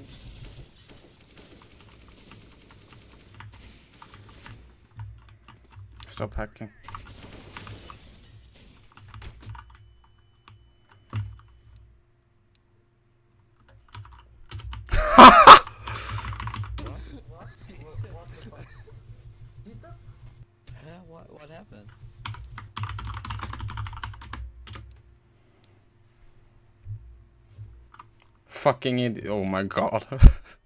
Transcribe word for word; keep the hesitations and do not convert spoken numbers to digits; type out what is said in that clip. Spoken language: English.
Stop hacking. What? What happened? Fucking idiot. Oh my god.